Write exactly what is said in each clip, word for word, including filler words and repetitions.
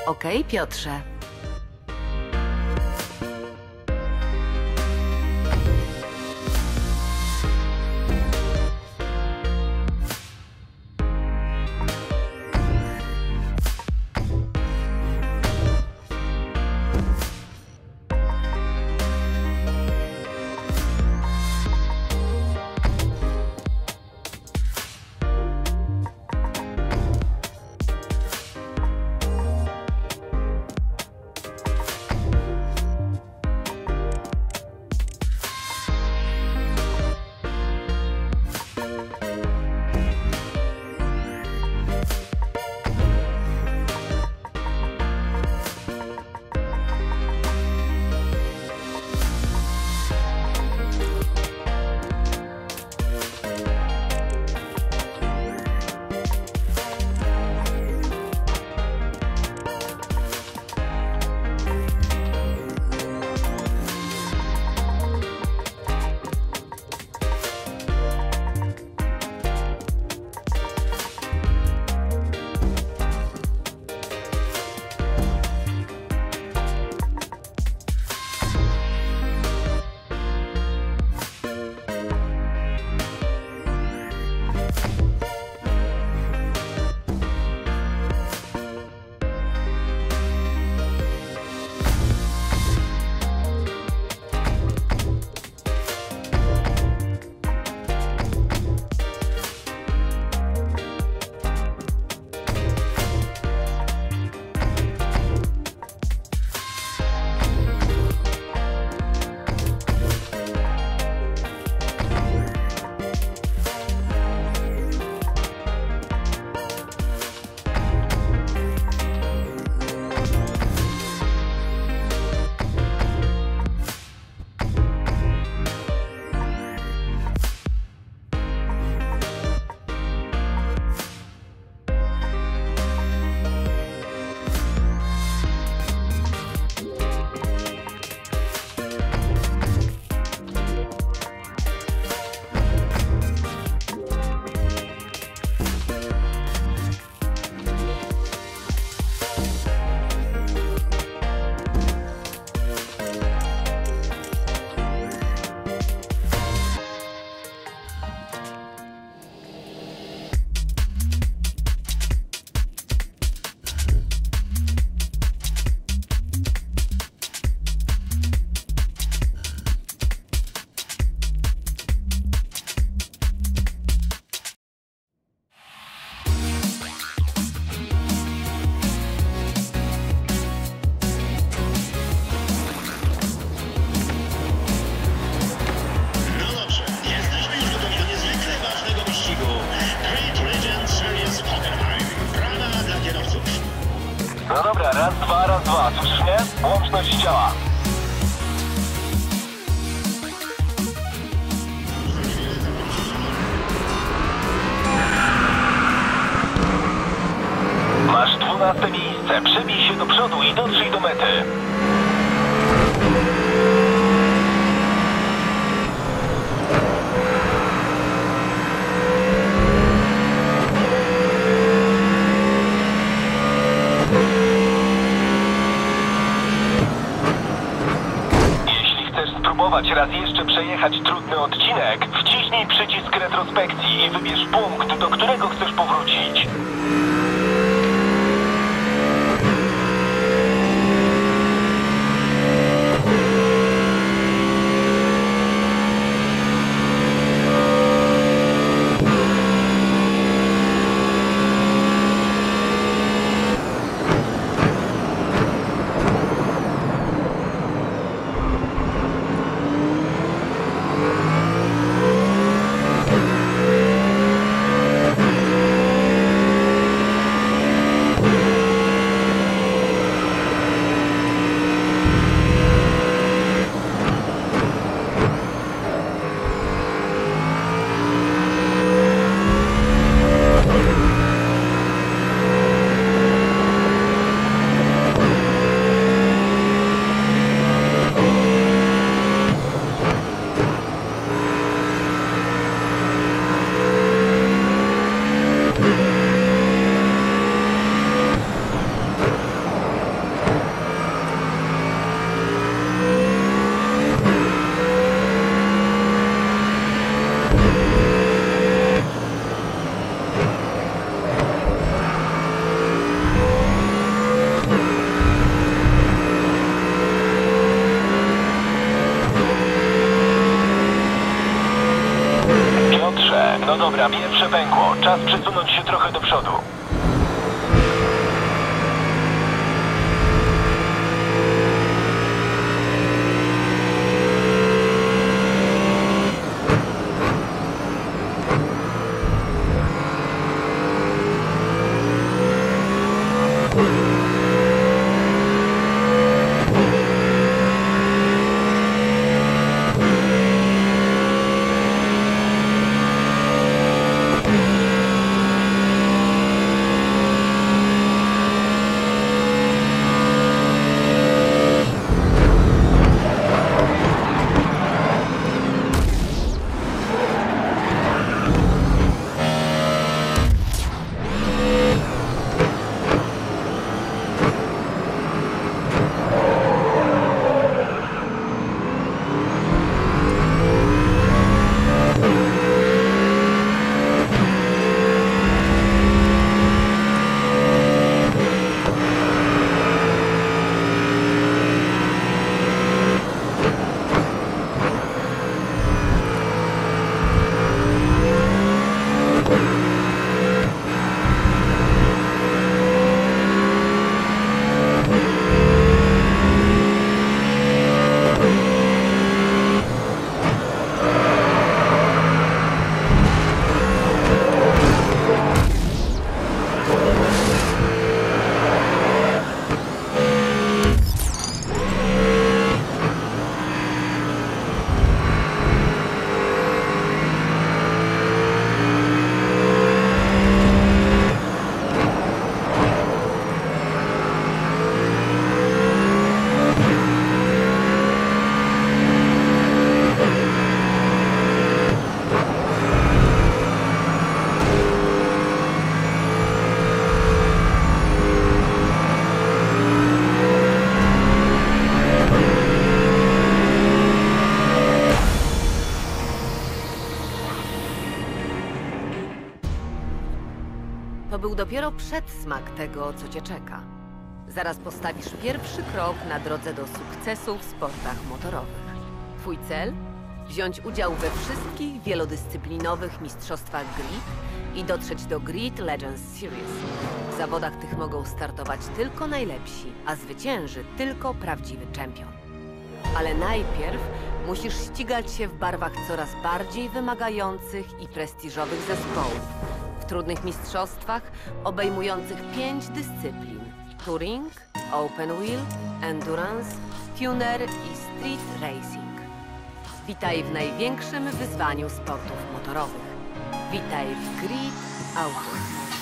Okej, Piotrze. No dobra, raz, dwa, raz, dwa. Słyszysz mnie? Łączność działa. Masz dwunaste miejsce. Przebij się do przodu i dotrzyj do mety. Spróbować raz jeszcze przejechać trudny odcinek, wciśnij przycisk retrospekcji i wybierz punkt, do którego chcesz powrócić. No dobra, pierwsze pękło. Czas przesunąć się trochę do przodu. To był dopiero przedsmak tego, co cię czeka. Zaraz postawisz pierwszy krok na drodze do sukcesu w sportach motorowych. Twój cel? Wziąć udział we wszystkich wielodyscyplinowych mistrzostwach Grid i dotrzeć do Grid Legends Series. W zawodach tych mogą startować tylko najlepsi, a zwycięży tylko prawdziwy czempion. Ale najpierw musisz ścigać się w barwach coraz bardziej wymagających i prestiżowych zespołów. W trudnych mistrzostwach obejmujących pięć dyscyplin: Touring, Open Wheel, Endurance, Tuner i Street Racing. Witaj w największym wyzwaniu sportów motorowych. Witaj w Grid Auto.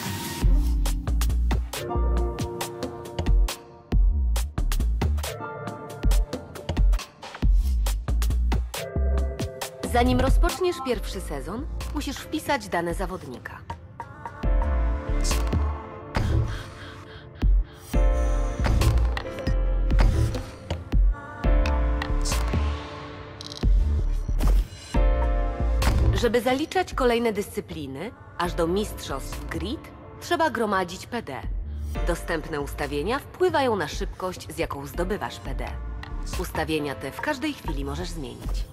Zanim rozpoczniesz pierwszy sezon, musisz wpisać dane zawodnika. Żeby zaliczać kolejne dyscypliny, aż do mistrzostw Grid, trzeba gromadzić P D. Dostępne ustawienia wpływają na szybkość, z jaką zdobywasz P D. Ustawienia te w każdej chwili możesz zmienić.